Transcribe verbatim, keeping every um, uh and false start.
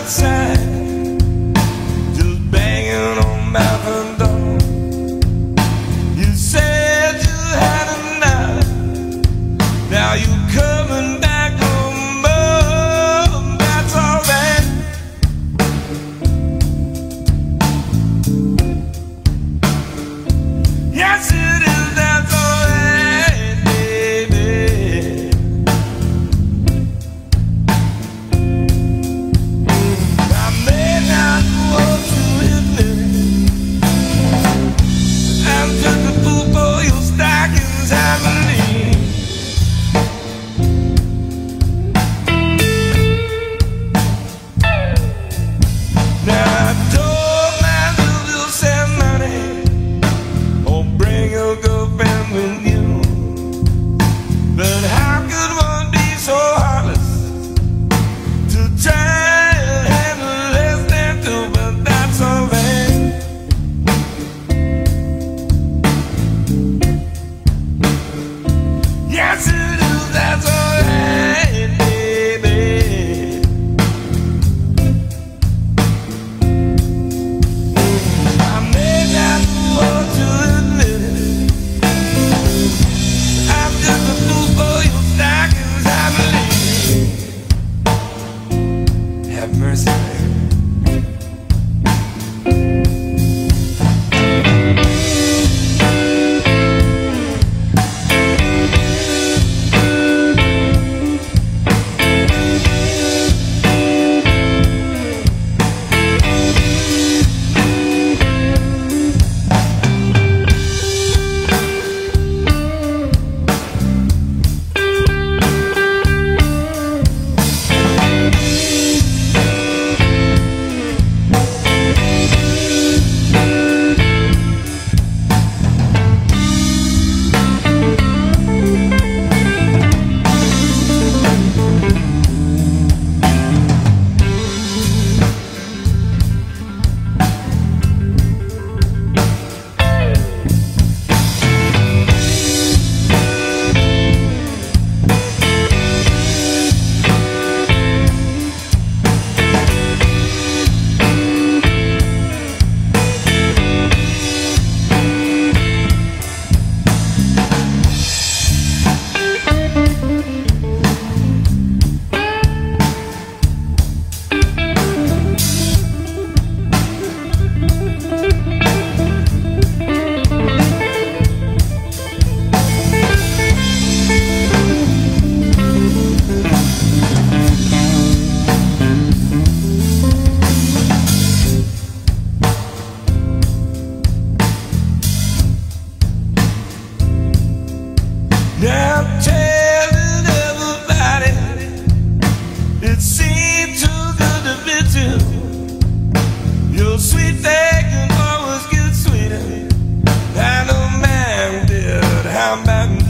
outside, just banging on my front door. You said you had enough, now you coming back home, oh, that's alright. Yes it is, that's alright, baby. I may not want to admit it, I'm just a fool for your stockings, I believe. Now I told myself you'll send money or bring your girlfriend with you, but how could one be so heartless to try and handle less than two? But that's alright. Yes it is, that's alright, baby. I may not want to admit it, I'm just a fool for your stockings, I believe. Have mercy, baby. Now I'm telling everybody, it seemed too good to be true. Your sweet thing can always get sweeter. I know man did, how about